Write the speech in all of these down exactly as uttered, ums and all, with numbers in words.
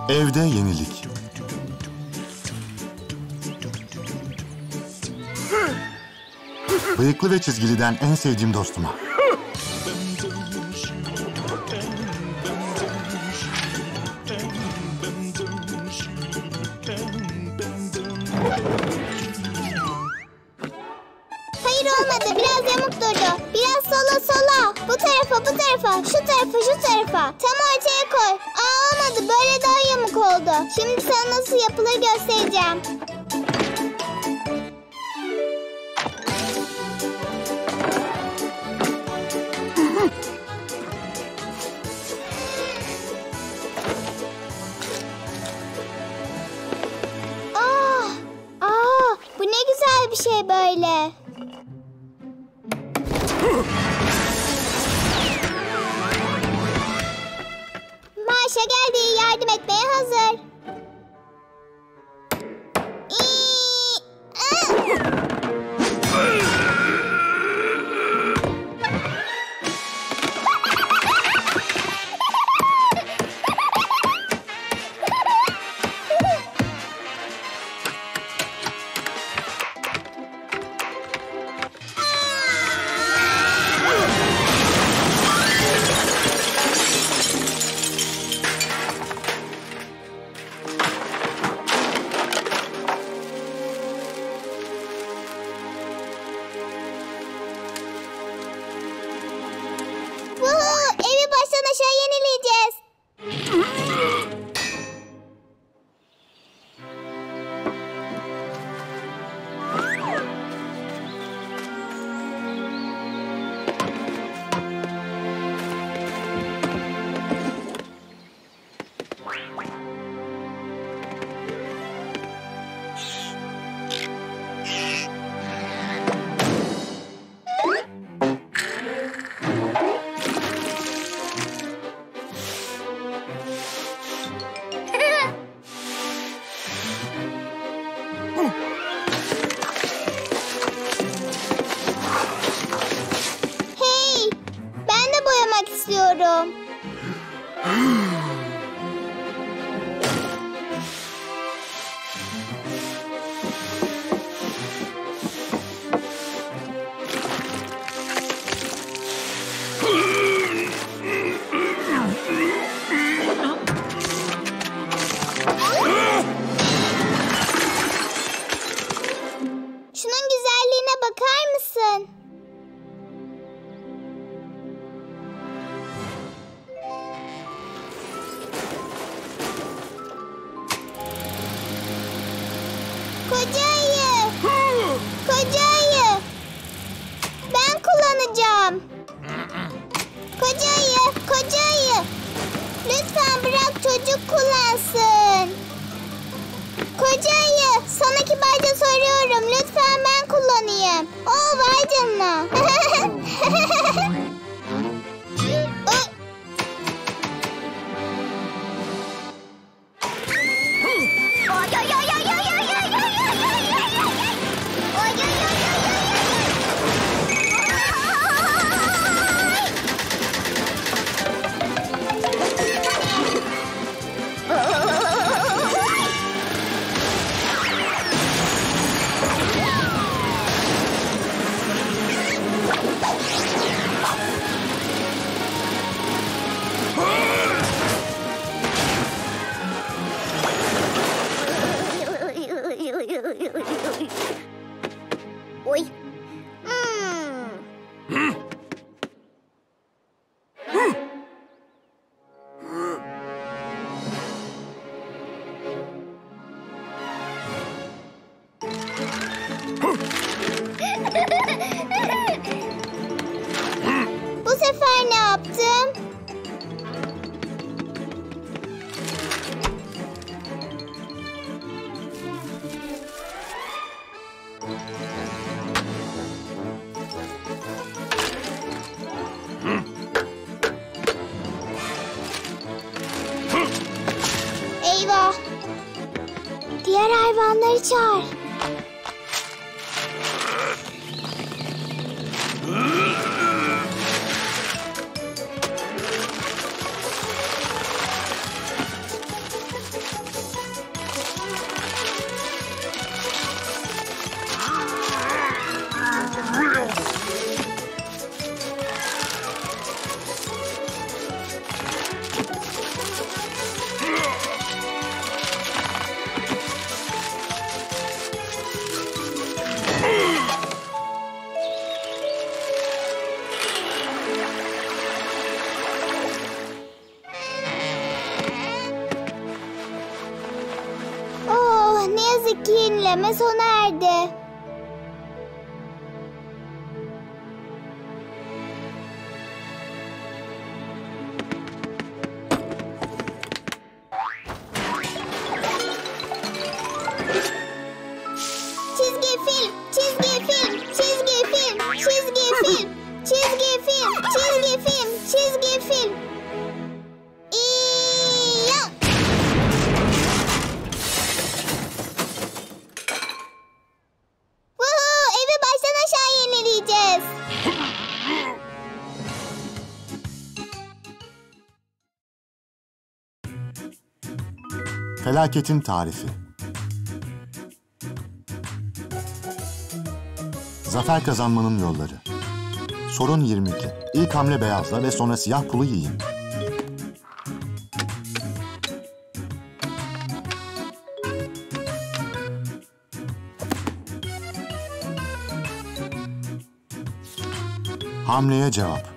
Evde yenilik. Bıyıklı ve çizgiliden en sevdiğim dostuma. Hayır, olmadı. Biraz yamuk durdu. Biraz sola sola. Bu tarafa, bu tarafa. Şu tarafa, şu tarafa. Tam ortaya koy. Aa, olmadı. Böyle daha yamuk oldu. Şimdi sana nasıl yapılır göstereceğim. Aa, aa, bu ne güzel bir şey böyle. Maşa geldi, yardım etmeye hazır. İyi, ı. Vuhu, evi baştan aşağı yenileyeceğiz. Hey, ben de boyamak istiyorum. Şunun güzelliğine bakar mısın? Koca ayı. Koca ayı. Ben kullanacağım. Koca ayı, koca ayı. Lütfen bırak çocuk kullansın. Koca ayı, sana kibarca soruyorum. Lütfen ben kullanayım. Oo, vay canına. Oy. Hmm. Bu sefer ne yaptım? Eyvah! Diğer hayvanları çağır. Demek ki yenileme sona erdi. Çizgi film, çizgi film, çizgi film, çizgi film, çizgi film, çizgi film, çizgi film. İyi. Vuhu, evi baştan aşağı yenileyeceğiz. Felaketin tarifi. Zafer kazanmanın yolları. Sorun yirmi iki. İlk hamle beyazla ve sonra siyah pulu yiyin. Hamleye cevap.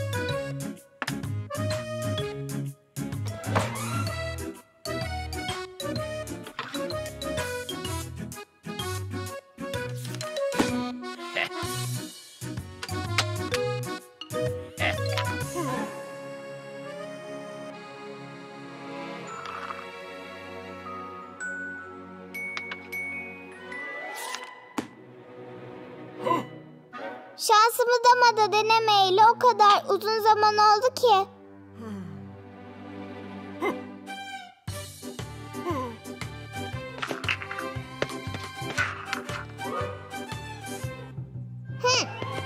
Şansımı damada denemeyeli o kadar uzun zaman oldu ki. Hı.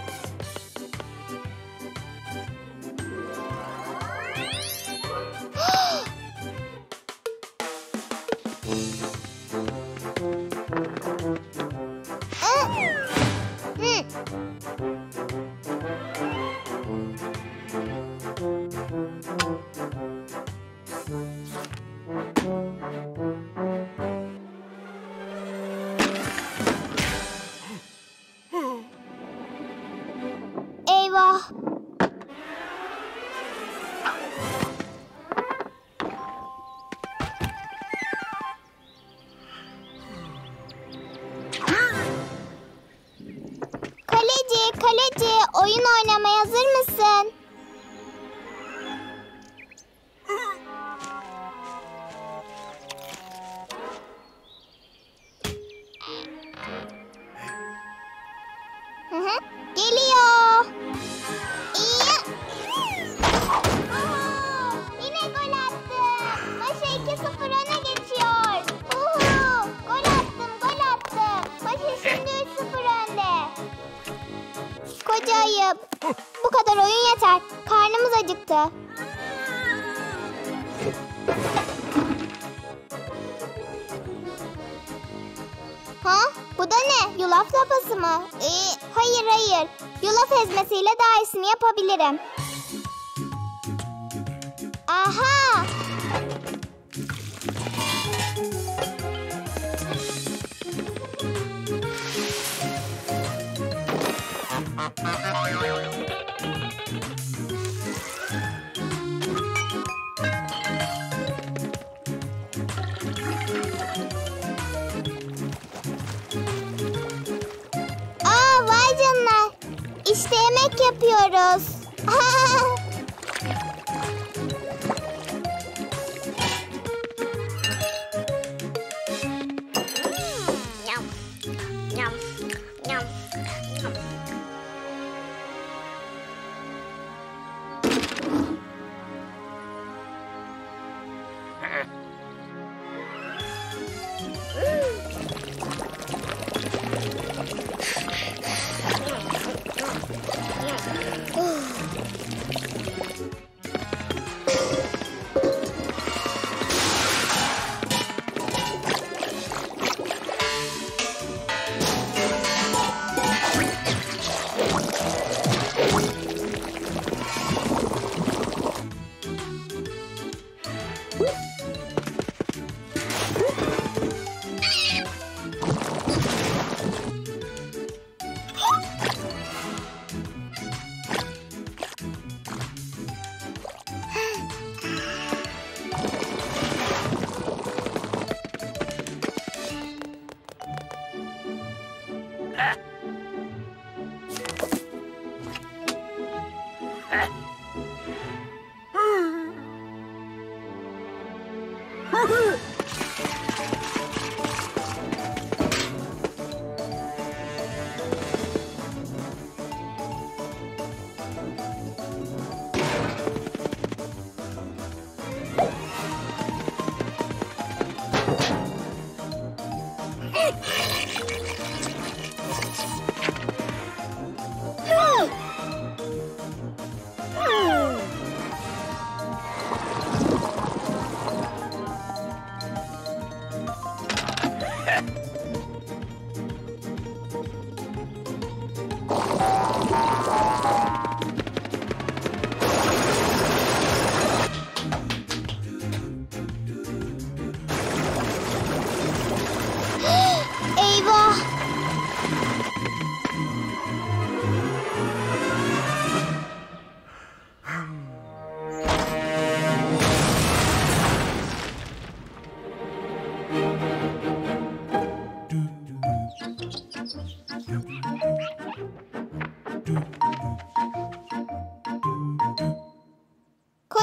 Eyvah. Kaleci, kaleci, oyun oynamaya hazır mısın? Hı hı. Geliyor. İyi. Uhu, yine gol attım. Maşa iki sıfır öne geçiyor. Uhu, gol attım, gol attım. Maşa şimdi üç sıfır önde. Koca ayıp. Bu kadar oyun yeter. Karnımız acıktı. Ha? Bu da ne? Yulaf lapası mı? Ee, hayır hayır. Yulaf ezmesiyle daha iyisini yapabilirim. Aha! Aa, vay canına. İşte yemek yapıyoruz.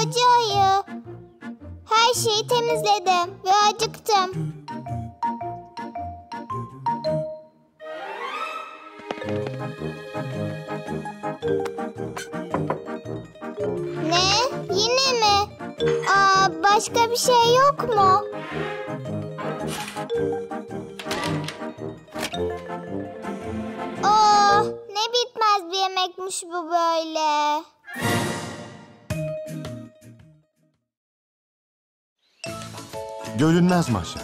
koca ayı. Her şeyi temizledim ve acıktım. Ne? Yine mi? Aa, başka bir şey yok mu? Aa, ne bitmez bir yemekmiş bu böyle. Görünmez Maşa.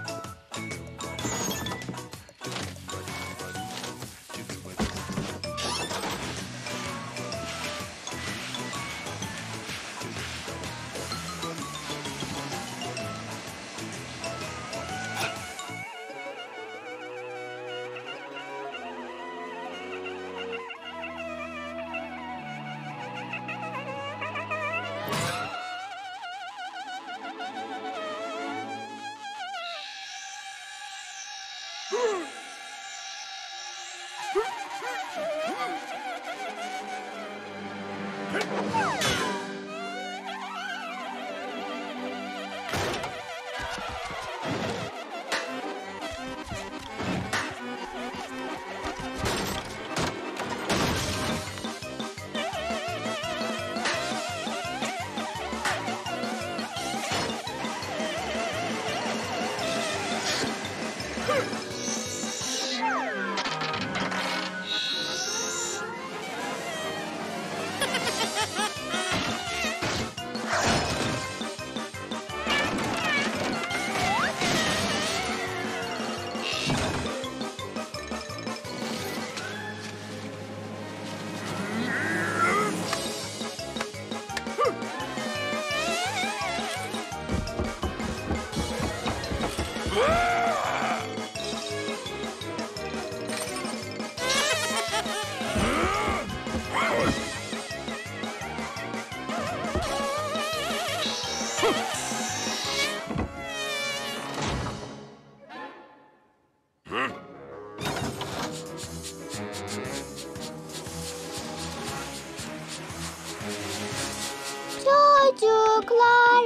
Çocuklar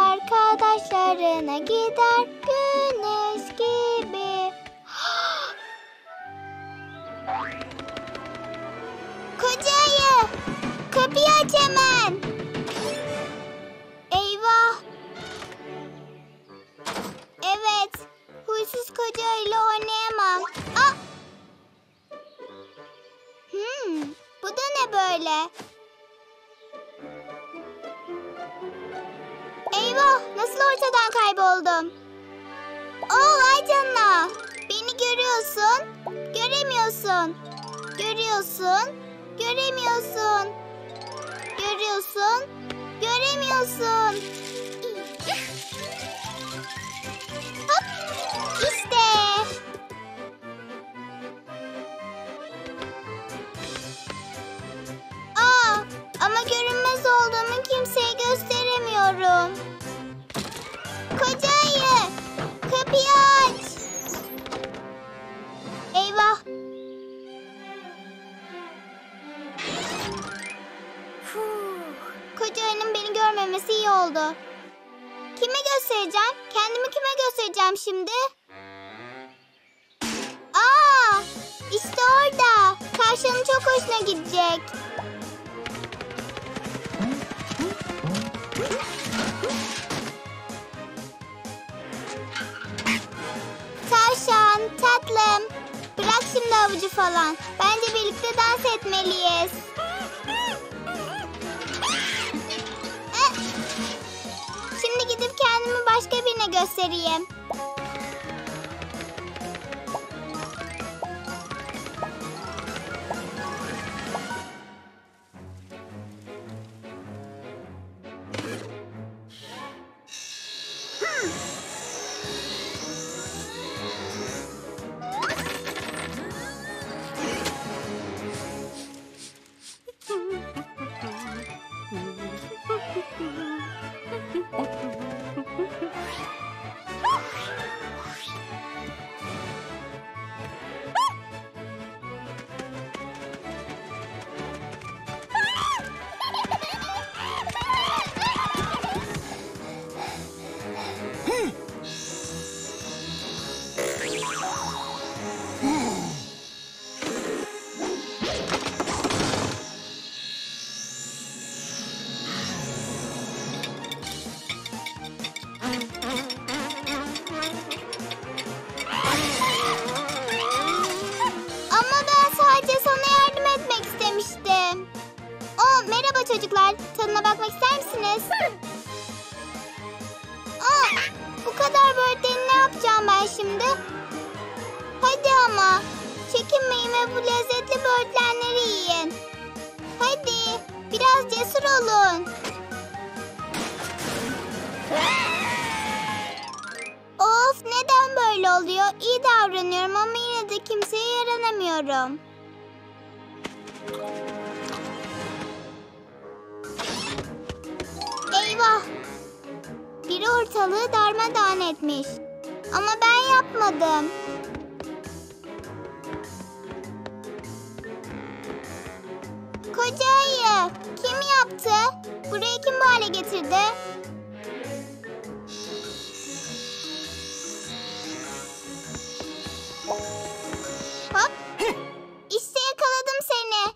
arkadaşlarına gider güneş gibi. Koca ayı, kapıyı aç hemen. Eyvah. Evet, huysuz koca ayıyla oynayamam. Aa! Hmm, bu da ne böyle? Eyvah! Nasıl ortadan kayboldum? Oo, vay canına! Beni görüyorsun, göremiyorsun. Görüyorsun, göremiyorsun. Görüyorsun, göremiyorsun. Hop! İşte! Aa, ama görünmez olduğumu kimseye gösteremiyorum. Koca ayı, kapıyı aç. Eyvah. Koca ayının beni görmemesi iyi oldu. Kime göstereceğim? Kendimi kime göstereceğim şimdi? Aa, işte orada. Karşının çok hoşuna gidecek. Tavşan, tatlım. Bırak şimdi avucu falan. Bence birlikte dans etmeliyiz. Eh. Şimdi gidip kendimi başka birine göstereyim. Merhaba çocuklar. Tadına bakmak ister misiniz? Aa, bu kadar böğürtleni ne yapacağım ben şimdi? Hadi ama. Çekinmeyin ve bu lezzetli böğürtlenleri yiyin. Hadi. Biraz cesur olun. Of, neden böyle oluyor? İyi davranıyorum ama yine de kimseye yaranamıyorum. Eyvah! Biri ortalığı darmadağın etmiş. Ama ben yapmadım. Koca ayı, kim yaptı? Burayı kim bu hale getirdi? Hop! İşte yakaladım seni.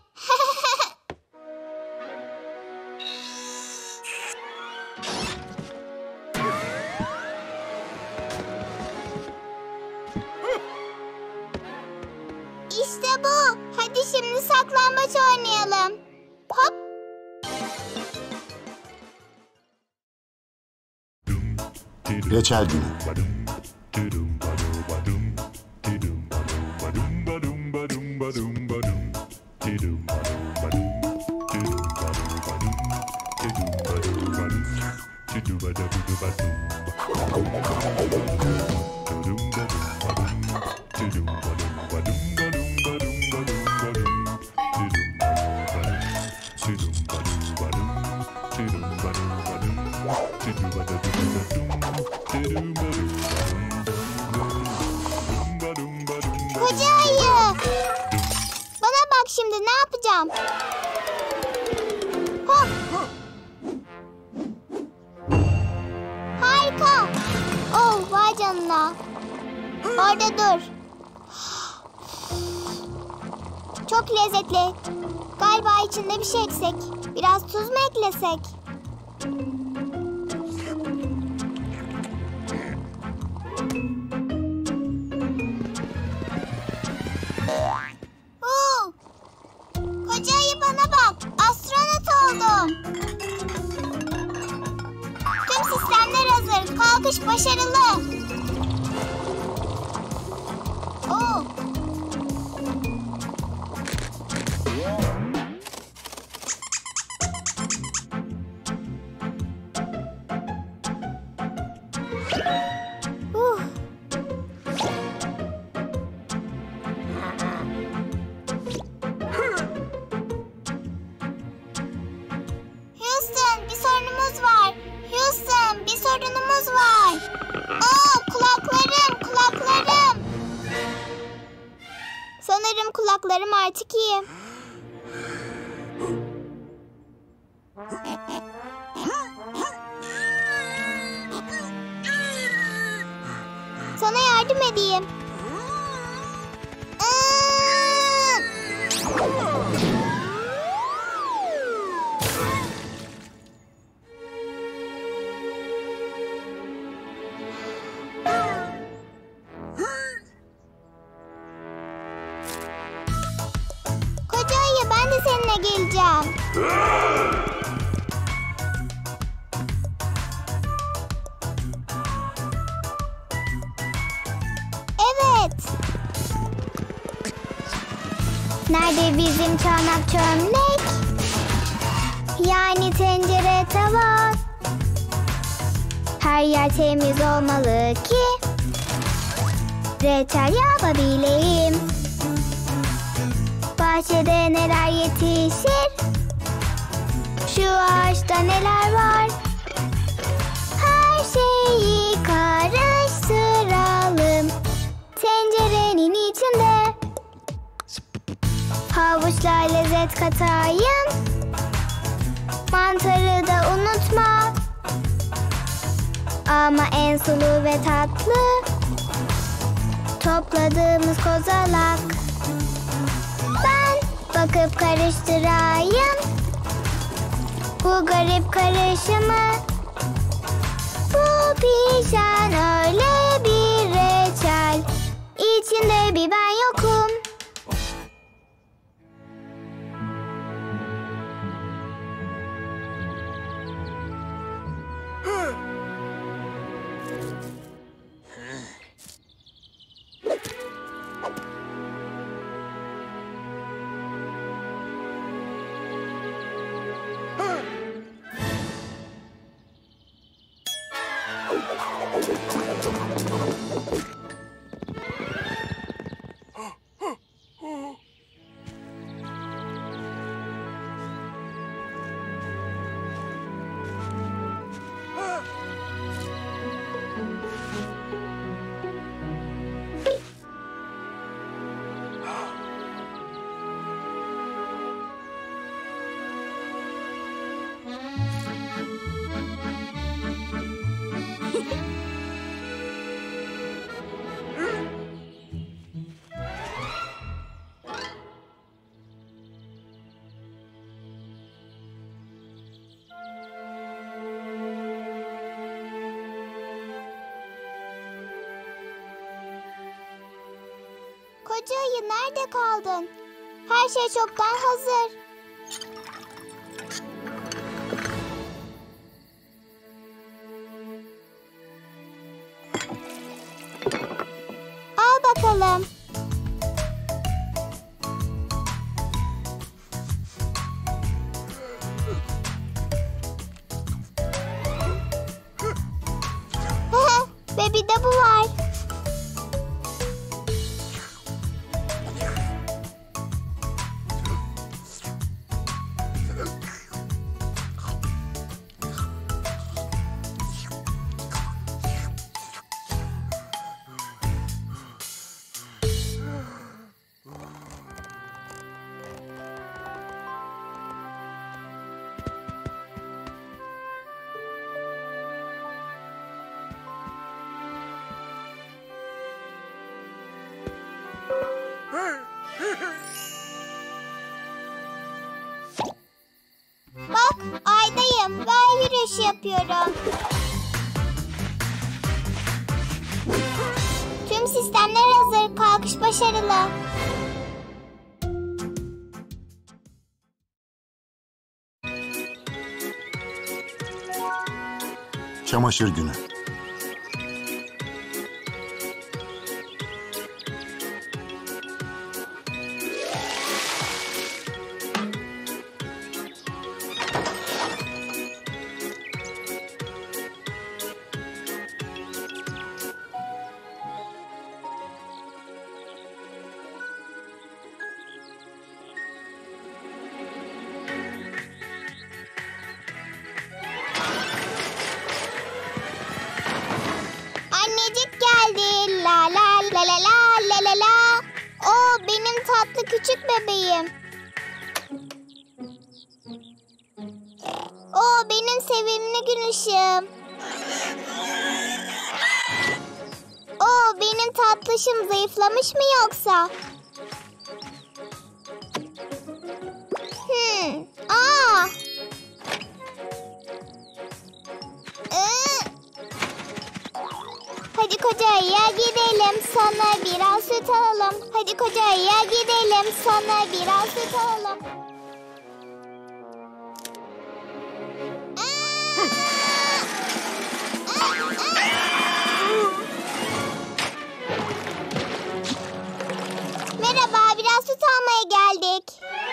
İşte bu. Hadi şimdi saklambaç oynayalım. Hop. Reçel günü. Koca ayı. Bana bak şimdi, ne yapacağım? Hop. Harika. Oh, vay canına. Orada dur. Çok lezzetli. Galiba içinde bir şey eksik. Biraz tuz mu eklesek? Oo! Koca ayı, bana bak. Astronot oldum. Tüm sistemler hazır. Kalkış başarılı. Oo! Uh. Houston, bir sorunumuz var. Houston, bir sorunumuz var. Aa, kulaklarım, kulaklarım. Sanırım kulaklarım artık iyi. Sana yardım edeyim. Iıı! Koca ayı, ben de seninle geleceğim. Evet. Nerede bizim çanak çömlek? Yani tencere, tava. Her yer temiz olmalı ki reçel yapabileyim. Bahçede neler yetişir? Şu ağaçta neler var? Her şeyi karıştıralım tencerenin içinde. Havuçla lezzet katayım. Mantarı da unutma. Ama en sulu ve tatlı topladığımız kozalak. Ben bakıp karıştırayım bu garip karışımı. Bu pişen öyle bir reçel, İçinde bir ben yokum. Koca ayı, nerede kaldın? Her şey çoktan hazır. Al bakalım. Ve bir de bu var. Bak, aydayım. Ben yürüyüş yapıyorum. Tüm sistemler hazır. Kalkış başarılı. Çamaşır günü. Annecik geldi. La la la la la la la la. O benim tatlı küçük bebeğim. O benim sevimli gün ışığım. O benim tatlışım zayıflamış mı yoksa? Hmm. Aa. Ee. Hadi koca ayıya gidelim, sana biraz süt alalım. Hadi koca ayıya gidelim, sana biraz süt alalım. Merhaba, biraz süt almaya geldik.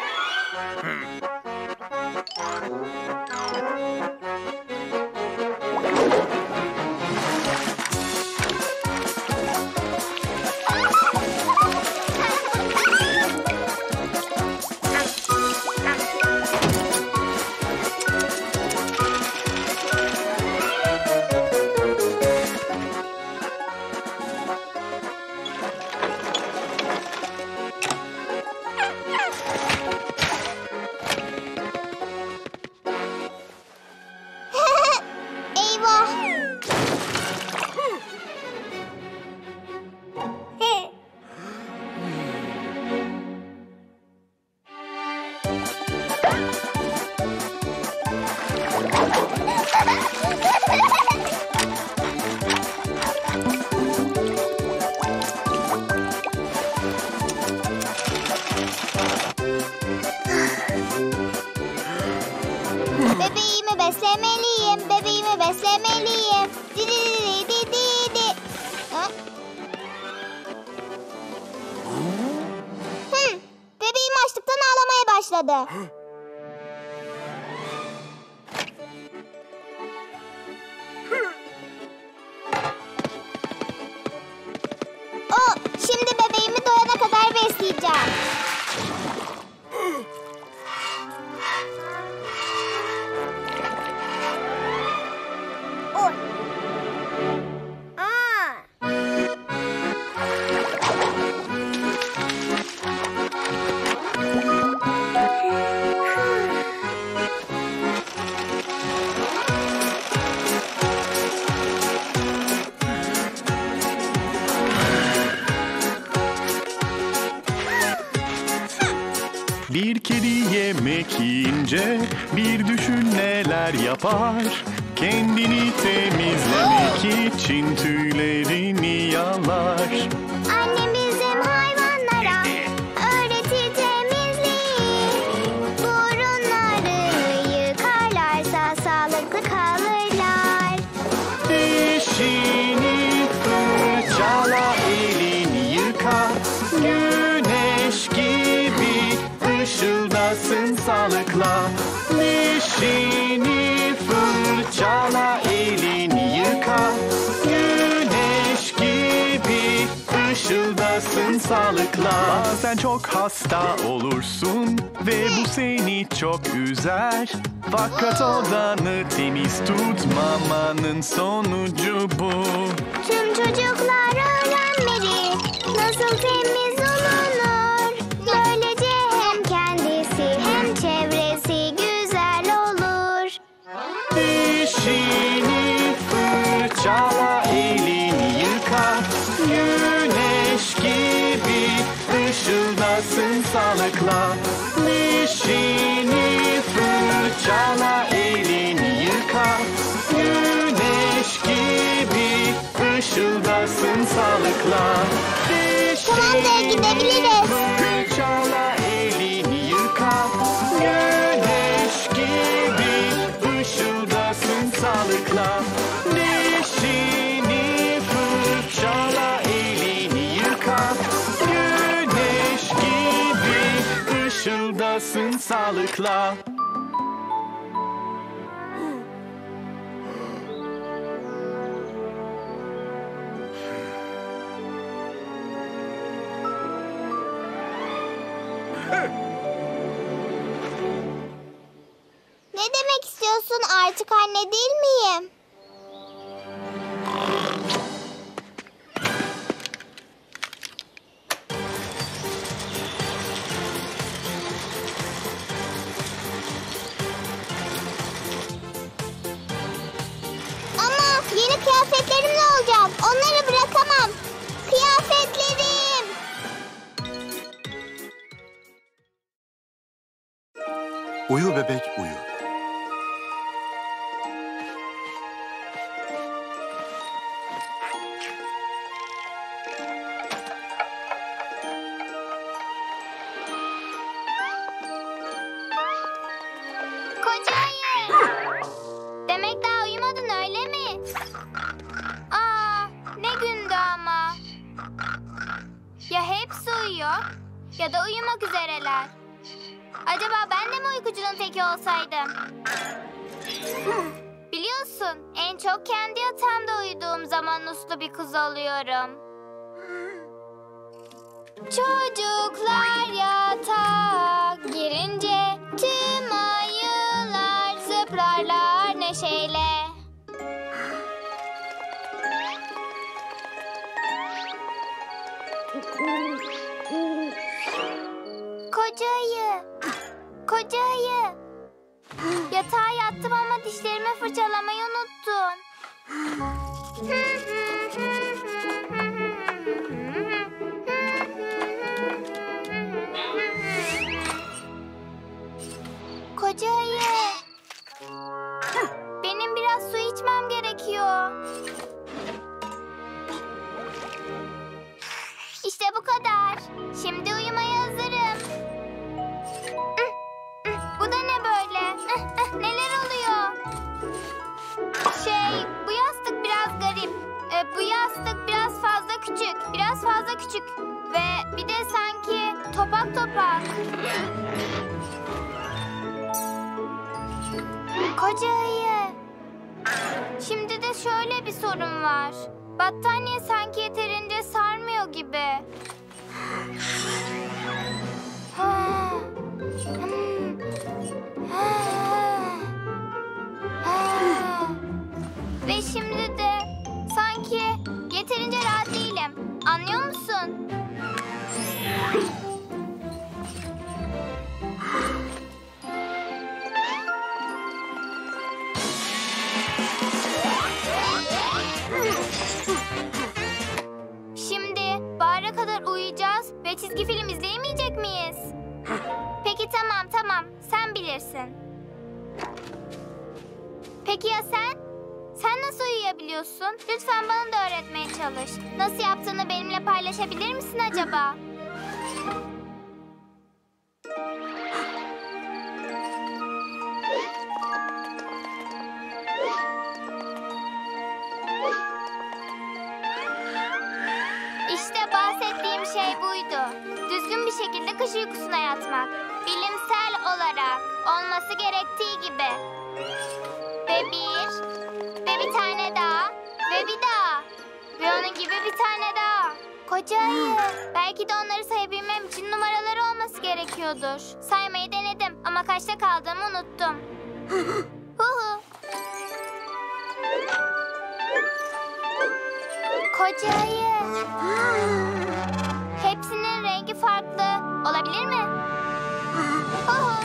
Bebeğimi beslemeliyim, bebeğimi beslemeliyim. Di di di di di di. Ha? Hmm, bebeğim açlıktan ağlamaya başladı. bugün neler yapar? Kendini temizlemek için tüylerini yalar. Annem bizim hayvanlara öğretir temizliği. Burunlarını yıkarlarsa sağlıklı kalırlar. Dişini fırçala, elini yıka. Güneş gibi ışıldasın sağlıkla. Dişini fırçala, elini yıka. Güneş gibi ışıldasın sağlıkla. Bazen çok hasta olursun ve bu seni çok üzer. Fakat odanı temiz tutmamanın sonucu bu. Tüm çocuklar öğrenmeli nasıl temiz olunur. Böylece hem kendisi hem çevresi güzel olur. Dişini fırçala, elini yıka. Güneş gibi ışıldasın sağlıkla. Dişini fırçala, elini yıka. Güneş gibi ışıldasın sağlıkla. Tamamdır, gidebiliriz. Fırçala, elini yıka. Güneş gibi ışıldasın sağlıkla. Dişini fırçala, elini yıka. Güneş gibi ışıldasın sağlıkla. Ne demek istiyorsun? Artık anne değil miyim? Ama yeni kıyafetlerim ne olacak? Onları bırakamam. Kıyafetlerim. Uyu bebek uyu. Koca ayı. Demek daha uyumadın öyle mi? Aa, ne gündü ama. Ya hepsi uyuyor ya da uyumak üzereler. Acaba ben de mi uykucunun teki olsaydım? Biliyorsun, en çok kendi yatağımda uyuduğum zaman uslu bir kız oluyorum. Çocuklar yatağa girince tüm ayılar zıplarlar neşeyle. Koca ayı, koca ayı. Yatağa yattım ama dişlerimi fırçalamayı unuttun. Koca ayı. Benim biraz su içmem gerekiyor. İşte bu kadar. Şimdi uyumaya hazırım. Bu da ne böyle? Neler oluyor? Şey, bu yastık biraz garip. Ee, bu yastık biraz fazla küçük. Biraz fazla küçük. Ve bir de sanki topak topak. Koca ayı. Şimdi de şöyle bir sorun var. Battaniye sanki yeterince sarmıyor gibi. Ha. Hmm. Ha. Ha. Ve şimdi de sanki yeterince rahat değilim. Anlıyor musun? Şimdi bahara kadar uyuyacağız ve çizgi film izleyemeyecek miyiz? Peki tamam tamam, sen bilirsin. Peki ya sen? Sen nasıl uyuyabiliyorsun? Lütfen bana da öğretmeye çalış. Nasıl yaptığını benimle paylaşabilir misin acaba? İşte bahsettiğim şey buydu. Düzgün bir şekilde kış uykusuna yatmak. Bilimsel olarak olması gerektiği gibi. Ve bir, ve bir tane daha, ve bir daha. Ve onun gibi bir tane daha. Koca ayı. Belki de onları sayabilmem için numaraları olması gerekiyordur. Saymayı denedim ama kaçta kaldığımı unuttum. Huhu. Koca ayı. Hepsinin rengi farklı. Olabilir mi? Huhu.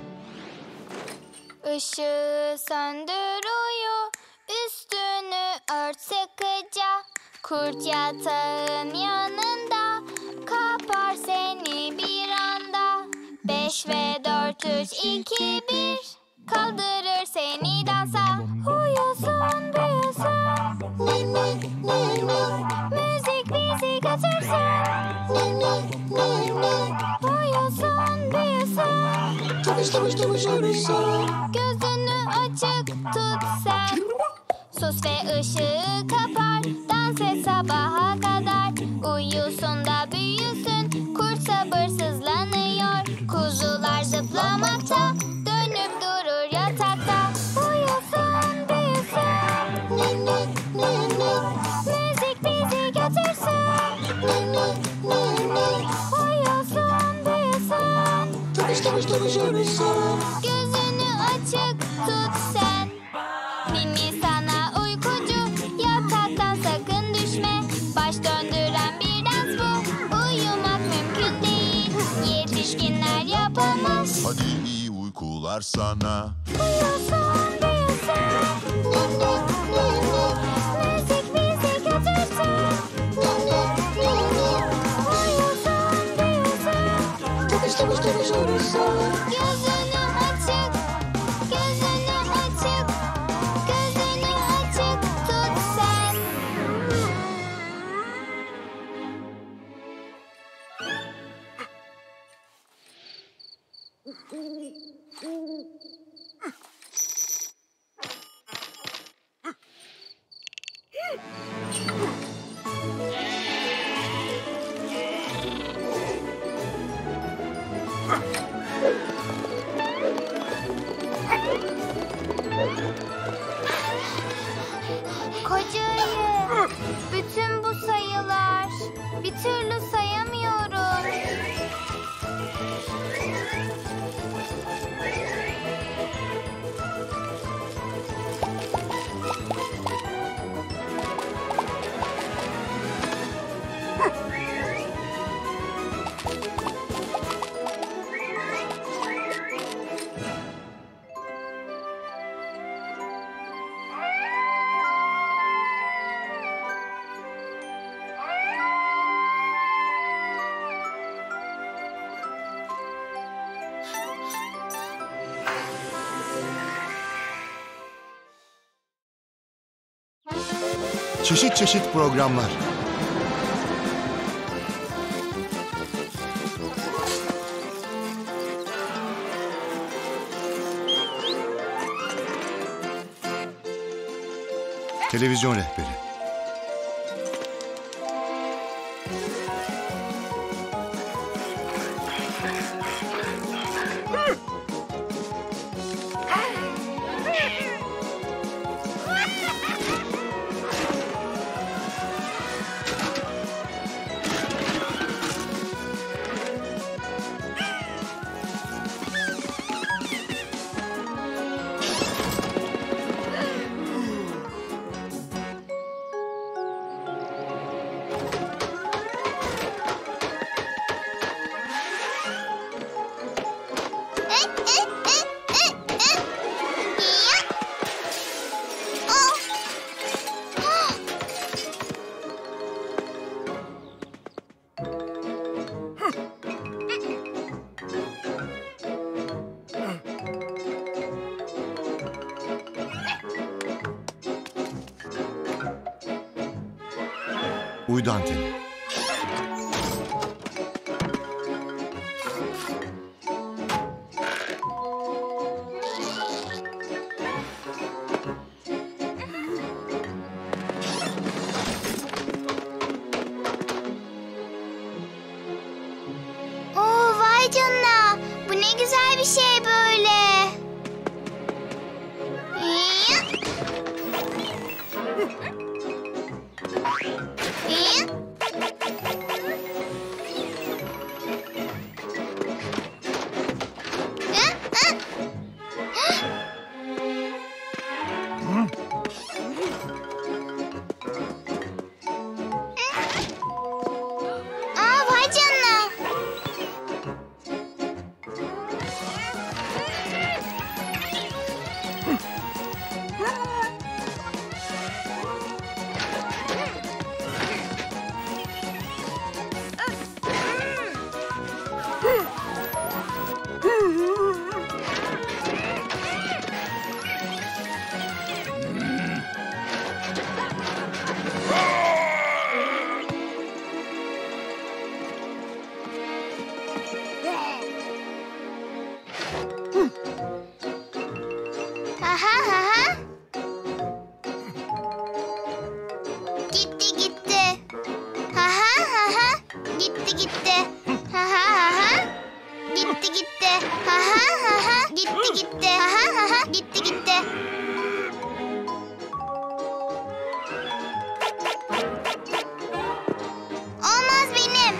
Işığı söndür uyu, üstünü ört sıkıca. Kurt yatağın yanında, kapar seni bir anda. Beş ve dört, üç, iki, bir, kaldırır seni dansa. Uyusun, büyüsün. Ni, ni, ni, ni. Müzik bizi götürsün. Ni, ni, ni, ni. Uyusun, büyüsün. Tamış, tamış, tamış, uyusun. Gözünü açık tut sen. Sus ve ışığı kapar. Dans et sabaha kadar. Uyusun da büyüsün. Kurt sabırsızlanıyor. Kuzular zıplamakta. Dönüp durur yatakta. Uyusun, büyüsün. Ni, ni, ni, ni. Müzik bizi götürsün. Ni, ni, ni, ni. Uyusun, büyüsün. Tamış, tamış, tamış, uyusun. Gözünü açık tut sen. Mimi sana uykucu. Yataktan sakın düşme. Baş döndüren bir dans bu. Uyumak mümkün değil. Yetişkinler yapamaz. Hadi iyi uykular sana. Uyusun, büyüsün. Ni, ni, ni, ni. Müzik bizi götürsün. Ni, ni, ni, ni. Uyusun, büyüsün. Tamış, tamış, tamış, uyusun. Gözünü açık. Gözünü açık. Gözünü açık tut sen. Koca ayı, bütün bu sayılar, bir türlü sayamıyorum. Çeşit çeşit programlar. Televizyon rehberi. Uydu anteni. Oo, vay canına. Bu ne güzel bir şey böyle. İyi. İyi. Hı, hı. Aa, vay canına. Aha, aha. Gitti gitti. Aha, aha. Gitti gitti. Aha, aha. Gitti gitti. Aha, aha. Gitti gitti. Aha, aha. Gitti gitti. Olmaz benim.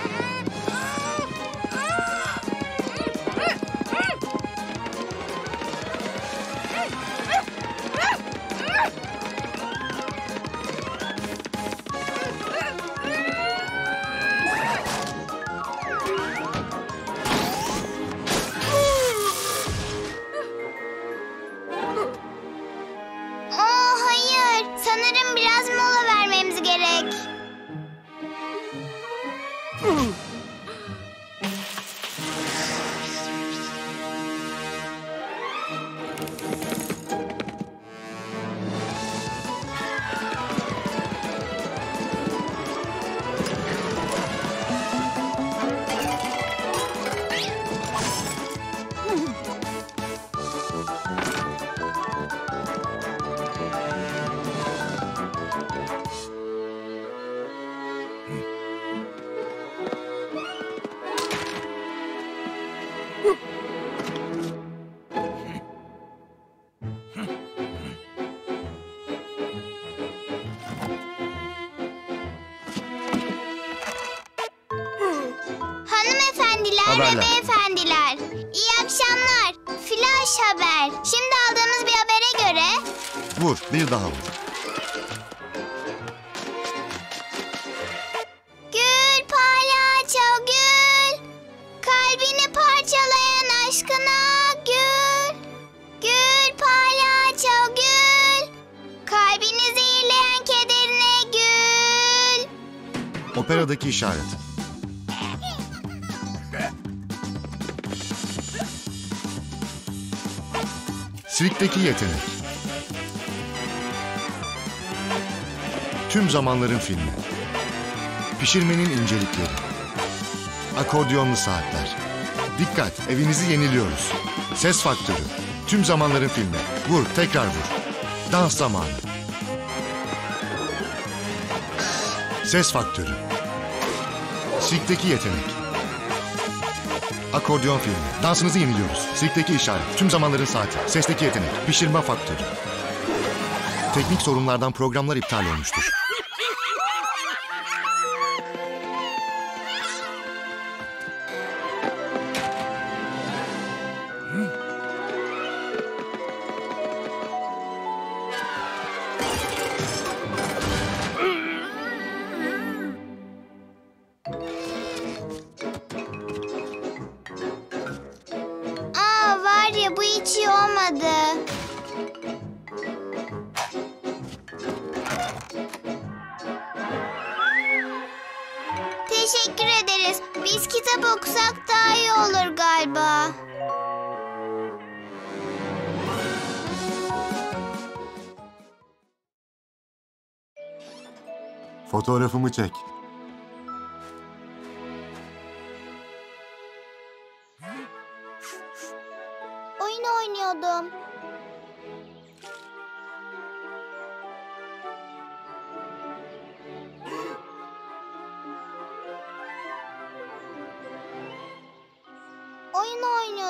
Oo, hayır. Sanırım biraz mola vermemiz gerek. Hanımefendiler Haberler. ve beyefendiler, iyi akşamlar. Flash haber. Şimdi aldığımız bir habere göre Vur, bir daha vur. gül palyaço gül, kalbini parçalayan aşkına gül. Gül palyaço gül, kalbini zehirleyen kederine gül. Operadaki işaret. Sirkteki yetenek. Tüm zamanların filmi. Pişirmenin incelikleri. Akordiyonlu saatler. Dikkat, evinizi yeniliyoruz. Ses faktörü. Tüm zamanların filmi. Vur, tekrar vur. Dans zamanı. Ses faktörü. Sirkteki yetenek. Akordeon filmi. Dansınızı yeniliyoruz. Sirkteki işaret. Tüm zamanların saati. Sesteki yetenek. Pişirme faktörü. Teknik sorunlardan programlar iptal olmuştur. Aa, var ya, bu hiç iyi olmadı. Teşekkür ederiz. Biz kitap okusak daha iyi olur galiba. Fotoğrafımı çek.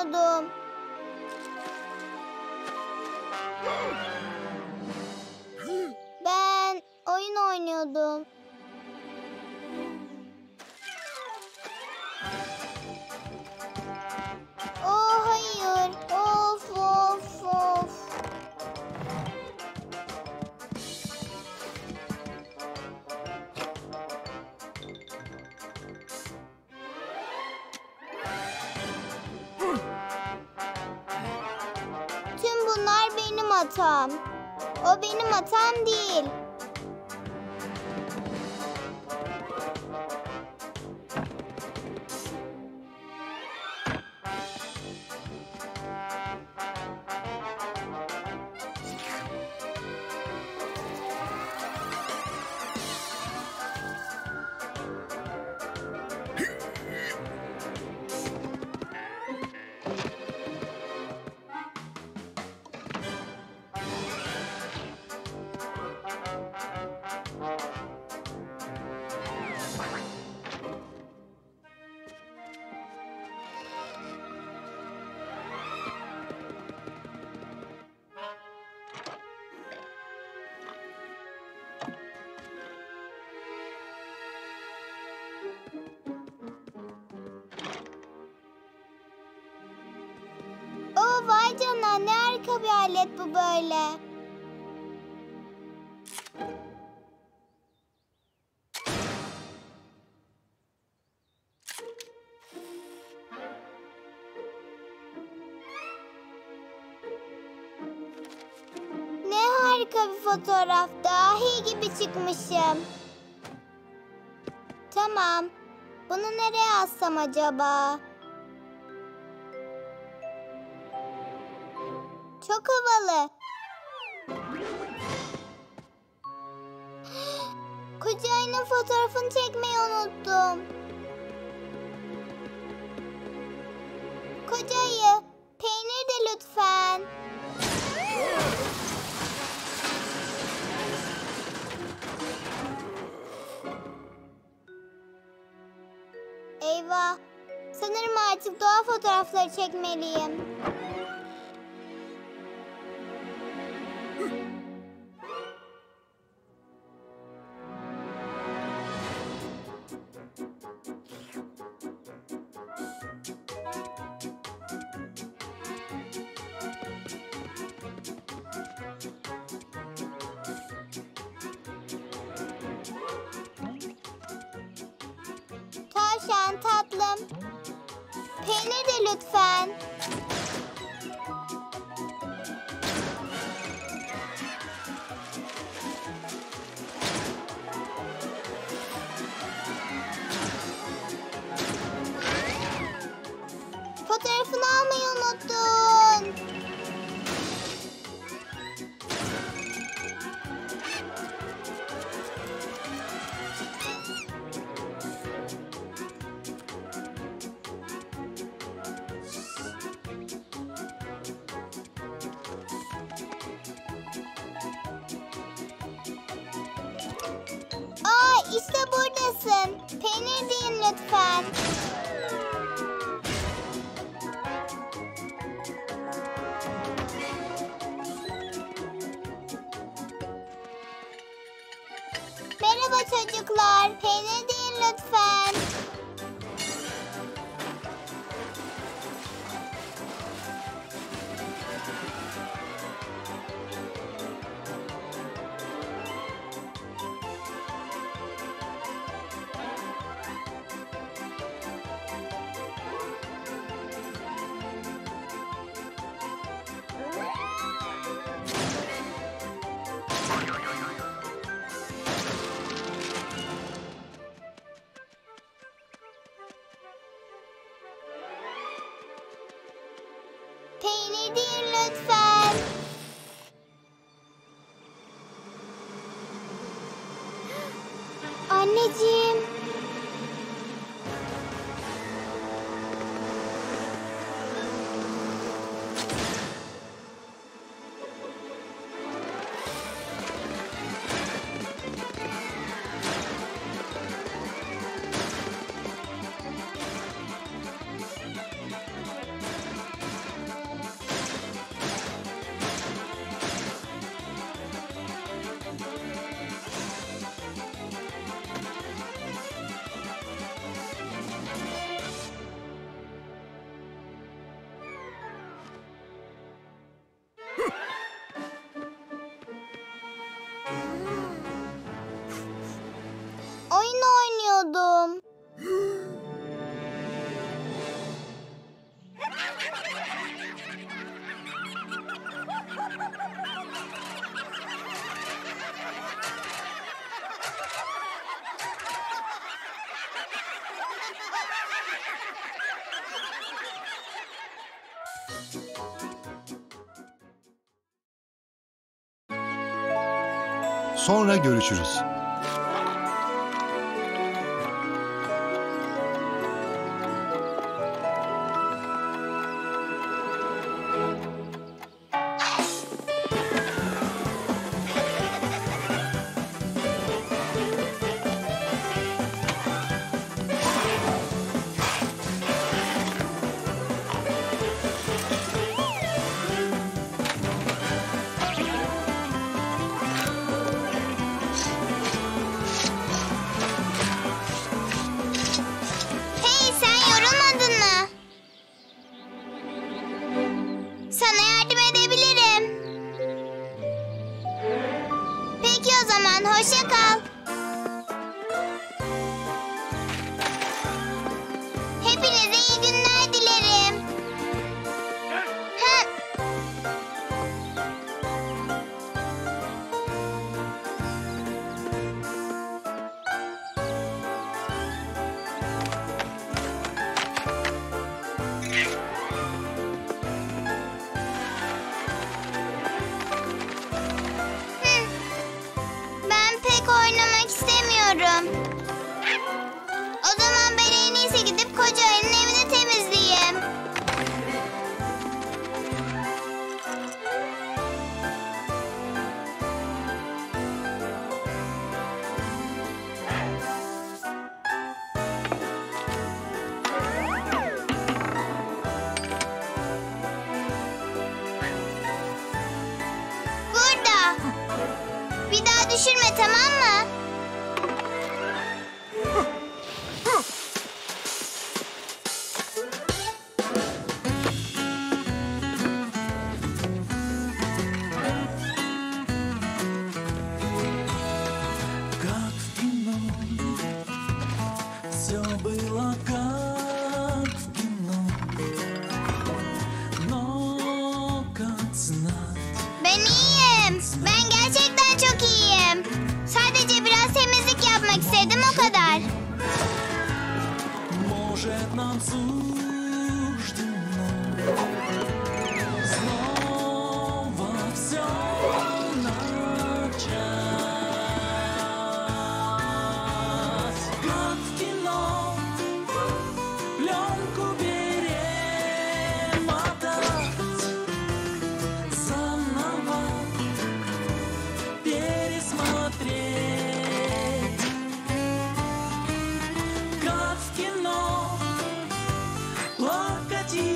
oynuyordum. Ben oyun oynuyordum. Oh hayır. Of of of. Tüm bunlar benim hatam. O benim hatam değil. Oh vay canına, ne harika bir alet bu böyle. Ne harika bir fotoğraf. Dahi gibi çıkmışım. Tamam. Bunu nereye assam acaba? Çok havalı. Koca ayının fotoğrafını çekmeyi unuttum. Koca ayı, peynir de lütfen. Eyvah. Sanırım artık doğa fotoğrafları çekmeliyim. Tavşan tatlım. Peynir de lütfen. Fotoğrafını almayı unuttun. Aa, işte buradasın. Peynir deyin lütfen. Merhaba çocuklar. Peynir deyin lütfen. Peynir deyin lütfen. Anneciğim. Sonra görüşürüz. Hey, sen yorulmadın mı? Sana yardım edebilirim. Peki o zaman, hoşça kal. Hepinize iyi günler dilerim. Hı. Hı. Ben pek oynamak istemiyorum. O zaman ben en iyisi gidip koca ayının evini temizleyeyim. Burada. Bir daha düşürme, tamam mı? Как в кино, все было как в кино, но как знать, Ben iyiyim. Ben gerçekten çok iyiyim. Sadece biraz temizlik yapmak istedim, o kadar. может нам суждено снова все начать, как в кино, пленку перемотать, заново пересмотреть, как в кино, плакать и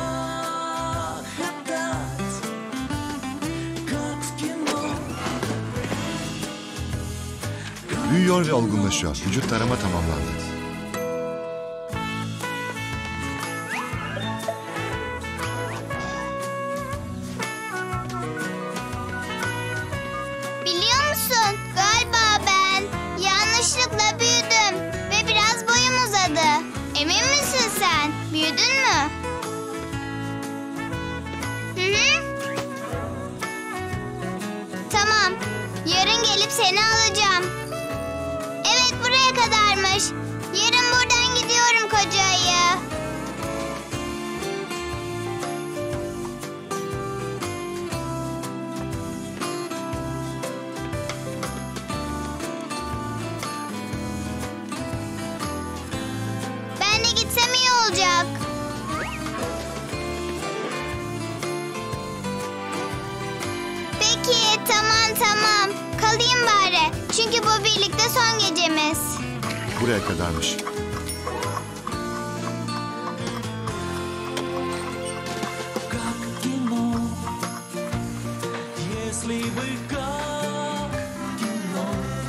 хохотать, как в кино. Büyüyor ve olgunlaşıyor. Vücut tarama tamamlandı. Biliyor musun? Galiba ben yanlışlıkla büyüdüm ve biraz boyum uzadı. Emin misin sen? Büyüdün mü? Hı hı. Tamam. Yarın gelip seni alacağım. Evet, buraya kadarmış. Yarın buradan gidiyorum koca ayı. Ben de gitsem iyi olacak. Peki, tamam tamam. Kalayım bari. Çünkü bu birlikte son gecemiz. Buraya kadarmış. Как в кино, если бы как в кино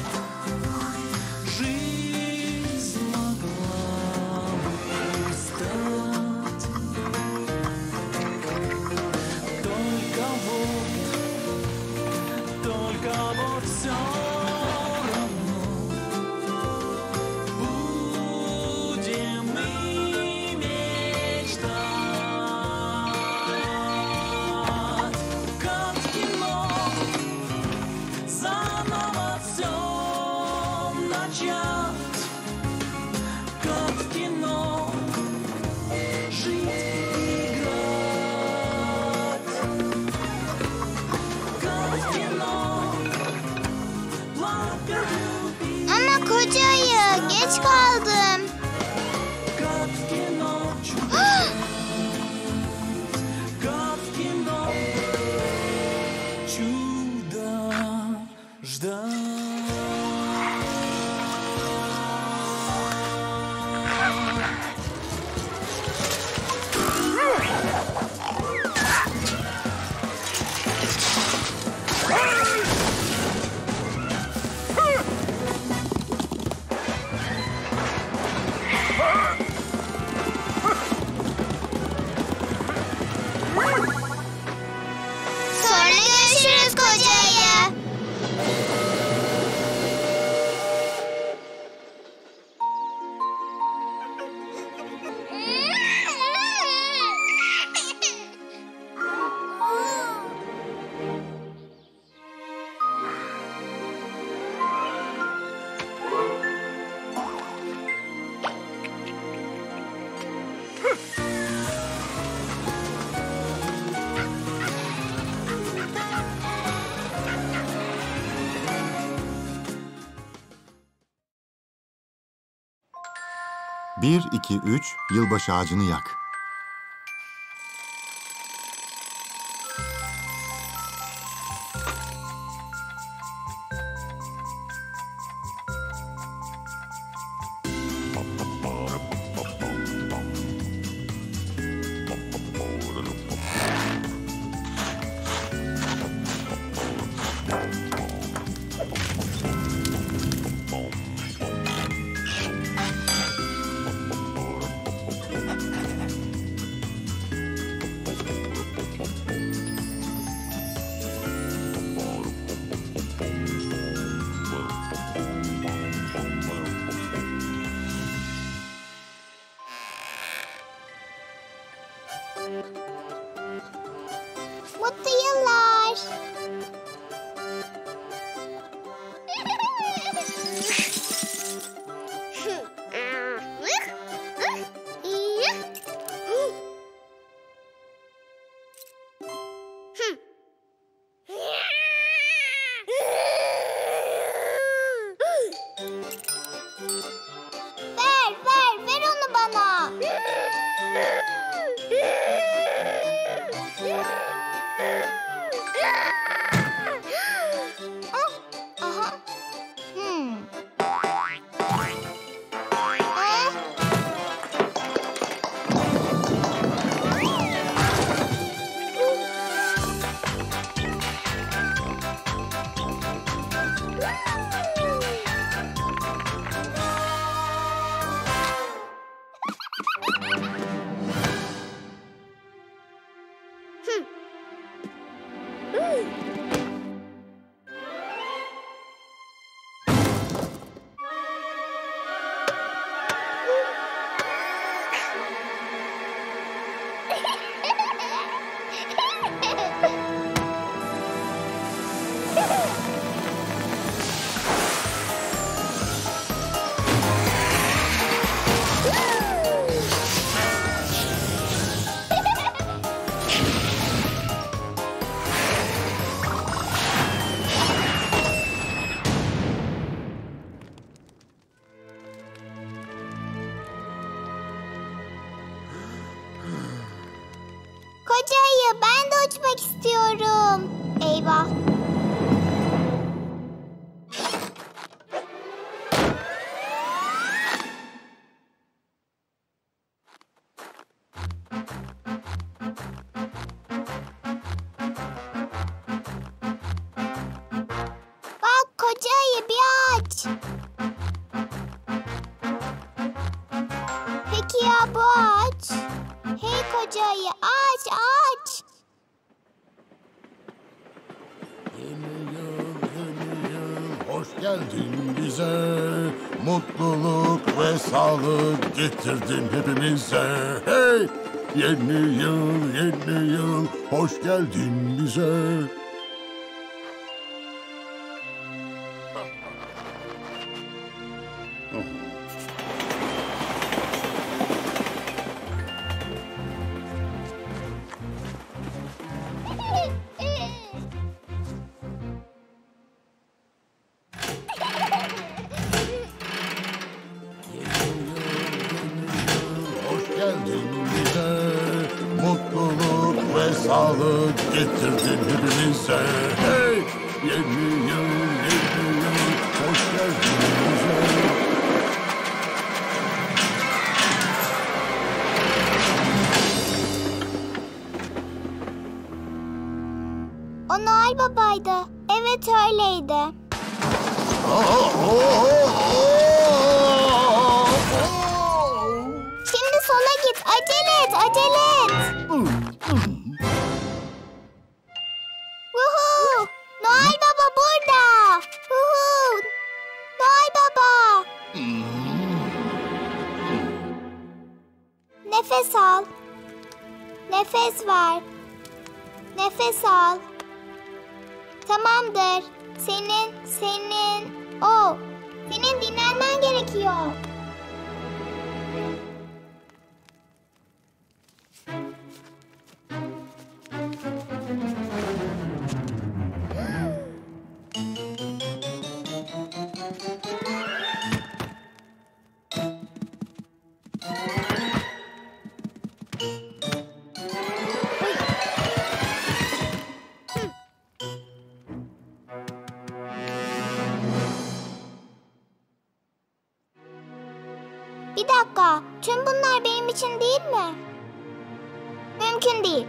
жизнь могла бы стать, только вот, только вот все равно будем мы мечтать, как в кино, заново все начать, как в кино, жить и играть, как в кино, Sonra görüşürüz koca ayı. Bir, iki, üç, yılbaşı ağacını yak. Mutlu yıllar. Ver, ver, ver onu bana. Ah, aha. Hmm. Ah. Koca ayı, ben de uçmak istiyorum. Eyvah. Bak koca ayı, bir ağaç. Peki ya bu ağaç? Hey koca ayı, ağaç ağaç. Yeni yıl, yeni yıl, hoş geldin bize. Mutluluk ve sağlık getirdin hepimize. Hey! Yeni yıl, yeni yıl, hoş geldin bize. Hoş geldin bize. Mutluluk ve sağlık getirdin hepimize. Hey! Yeni yıl, yeni Evet öyleydi. Şimdi sola git. Acele et, acele et. Vuhu! Noel Baba burada. Vuhu! Noel Baba. Nefes al. Nefes ver. Nefes al. Tamamdır. Senin, senin, o. Senin dinlenmen gerekiyor. Bir dakika, tüm bunlar benim için değil mi? Mümkün değil.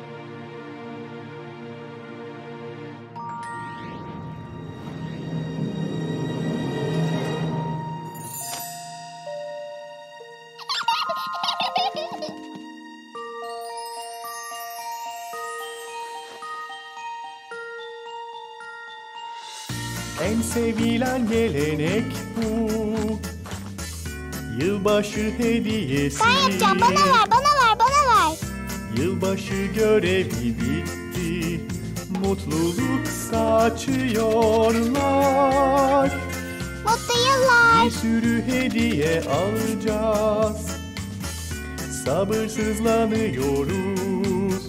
En sevilen gelenek bu. Yılbaşı hediyesi. Ben yapacağım, bana ver, bana ver, bana ver. Yılbaşı görevi bitti. Mutluluk saçıyorlar. Mutlu yıllar. Bir sürü hediye alacağız. Sabırsızlanıyoruz.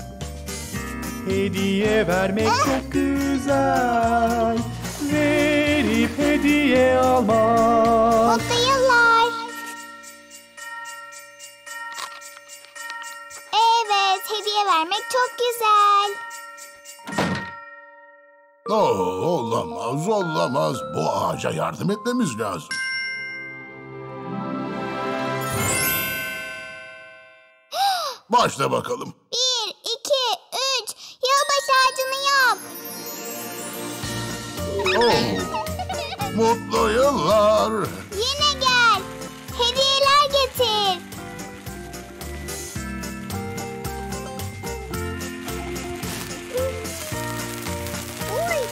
Hediye vermek çok güzel. Verip hediye almak. Mutlu yıllar. Evet, hediye vermek çok güzel. Oh, olamaz, olamaz. Bu ağaca yardım etmemiz lazım. Başla bakalım. Bir, iki, üç. Yılbaşı ağacını yak. Oh, mutlu yıllar. Yine gel. Hediyeler getir. Uy.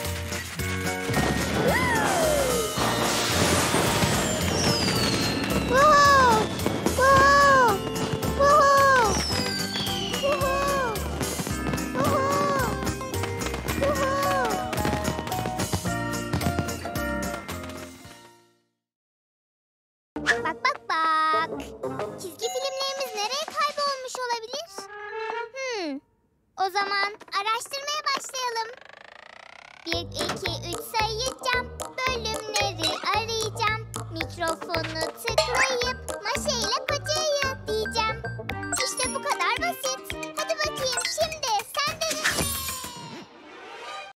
Woohoo! Woohoo! Woohoo! Woohoo! Woohoo! Woohoo! Bak bak bak. Çizgi filmlerimiz nereye kaybolmuş olabilir? Hmm. O zaman araştırmaya başlayalım. Bir, iki, üç sayacağım. Bölümleri arayacağım. Mikrofonu